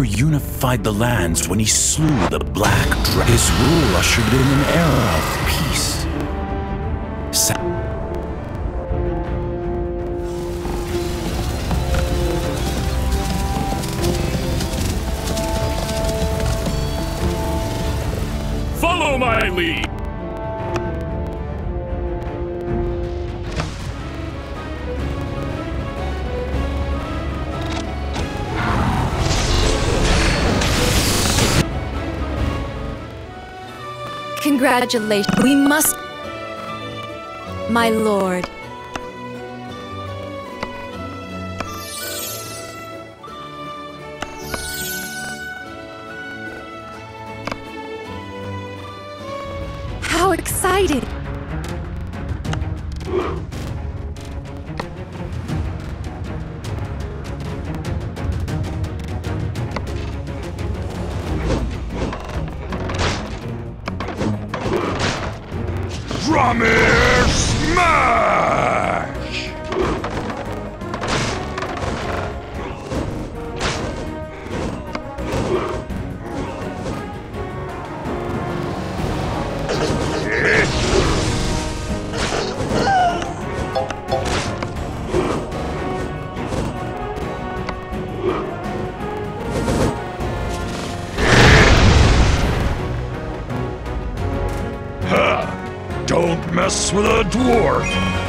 unified the lands when he slew the Black Dragon. His rule ushered in an era of peace. Follow my lead! Congratulations. We must... My lord. How excited! Drummer Smash! Don't mess with a dwarf!